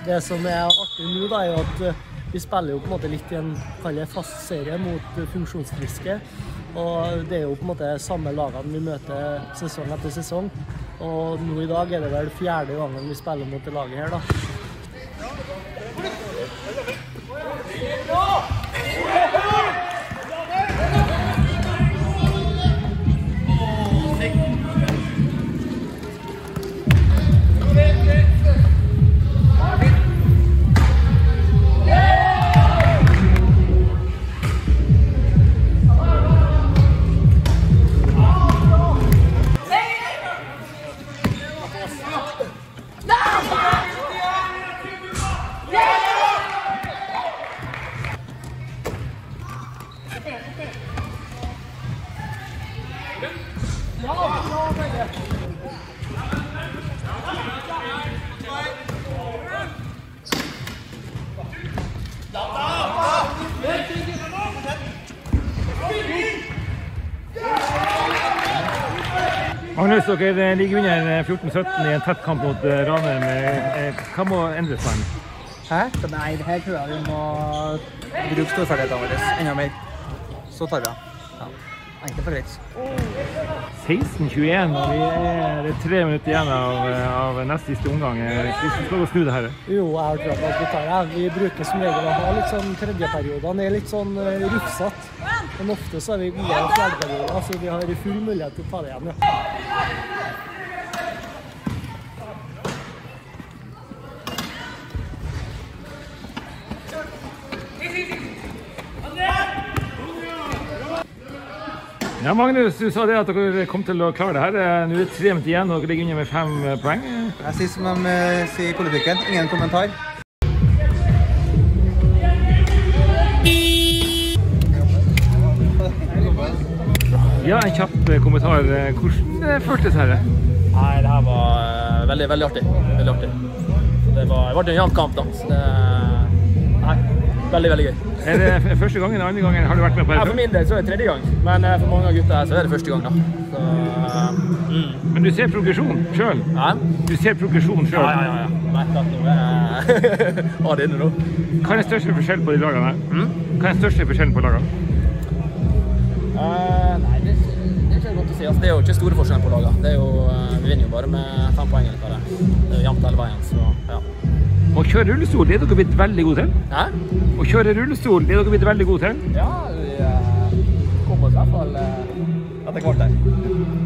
Det som er artig nå da, er jo at vi spiller jo på en måte litt i en fast serie mot funksjonsfriske. Og det er jo på en måte samme lagene vi møter sesong etter sesong. Og nå i dag er det vel 4. gangen vi spiller mot det laget her da. Magnus, dere ligger under 14-17 i en tett kamp mot Ranheim. Hva må endres med den? Hæ? Nei, det her tror jeg vi må bruke storferdighetene våre enda mer. Så tar vi det. Ja. Enkelt og greit. 16-21, og det er 3 minutter igjen av neste siste omgang. Hvordan skal vi snu det her? Jo, jeg har klart at vi tar det. Vi bruker som regel å ha litt sånn tredjeperioder. Det er litt sånn rufsatt. Men ofte så er vi gode av fjerdeperioder, så vi har full mulighet til å ta det igjen. Ja. Ja, Magnus, du sa det at dere kom til å klare det her. Nå er det 3 minutter igjen, og dere ligger inne med 5 poeng. Jeg sier som de sier i politikken, ingen kommentar. Ja, en kjapp kommentar. Hvordan føltes det her? Nei, det her var veldig, veldig artig. Veldig artig. Så det ble en jevn kamp da. Så det, nei, veldig, veldig gøy. Er det første gangen, andre gangen har du vært med på det? Ja, for min del så er det 3. gang, men for mange av gutta her så er det første gang da. Så, Men du ser progresjon selv? Ja. Du ser progresjon selv? Ja. Nei, nå er det inne nå. Hva er den største forskjellen på de lagene her? Hva er den største forskjellen på lagene? Nei, det er ikke godt å si. Altså, det er jo ikke store forskjeller på laget. Det er jo, vi vinner jo bare med 5 poeng eller hva det er. Det er jo jevnt hele veien, så ja. Å kjøre rullestol, det er dere blitt veldig gode til? Hæ? Å kjøre rullestol, det er dere blitt veldig gode til? Ja, vi kommer oss i hvert fall etter hvert her.